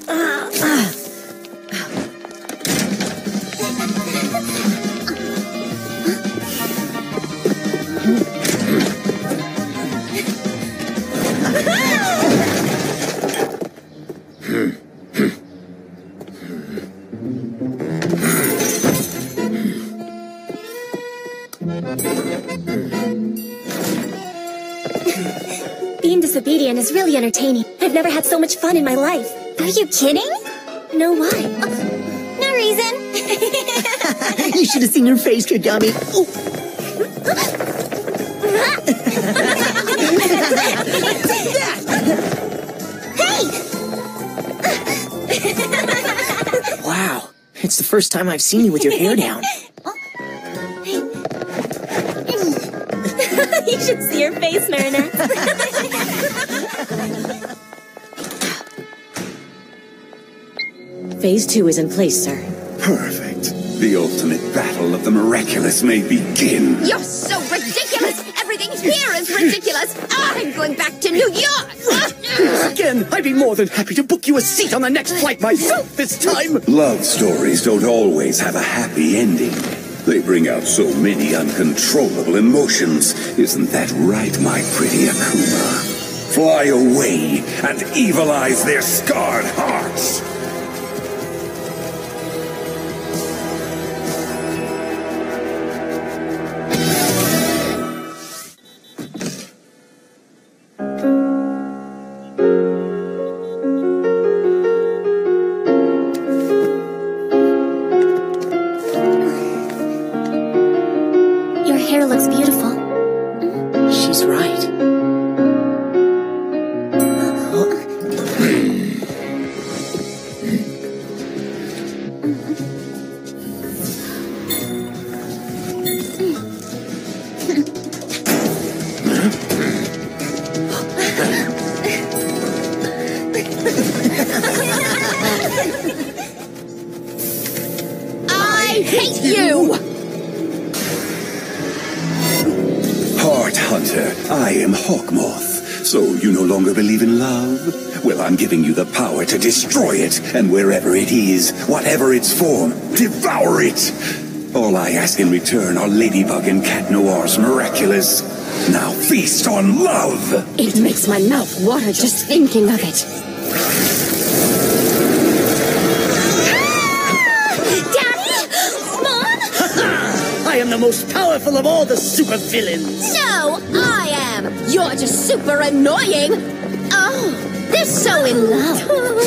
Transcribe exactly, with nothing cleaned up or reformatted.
Being disobedient is really entertaining. I've never had so much fun in my life. Are you kidding? No, why? Oh, no reason. You should have seen your face, Kagami. Oh. Hey! Wow, it's the first time I've seen you with your hair down. You should see your face, Marinette. Phase two is in place, sir. Perfect. The ultimate battle of the miraculous may begin. You're so ridiculous! Everything here is ridiculous! I'm going back to New York! Again, I'd be more than happy to book you a seat on the next flight myself this time! Love stories don't always have a happy ending. They bring out so many uncontrollable emotions. Isn't that right, my pretty Akuma? Fly away and evilize their scarred hearts! Your hair looks beautiful. She's right. I hate you! Heart Hunter, I am Hawkmoth. So you no longer believe in love? Well, I'm giving you the power to destroy it, and wherever it is, whatever its form, devour it! All I ask in return are Ladybug and Cat Noir's miraculous. Now feast on love! It makes my mouth water just thinking of it. I am the most powerful of all the supervillains! No, I am! You're just super annoying! Oh, they're so in love.